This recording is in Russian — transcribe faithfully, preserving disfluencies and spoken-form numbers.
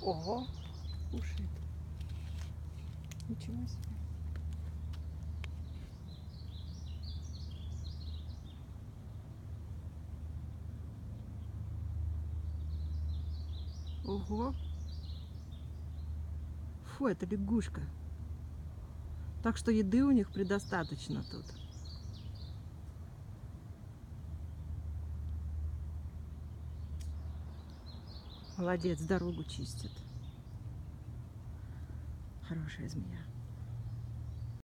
Ого, кушает. Ничего себе. Ого. Фу, это лягушка. Так что еды у них предостаточно тут. Молодец, дорогу чистит. Хорошая змея.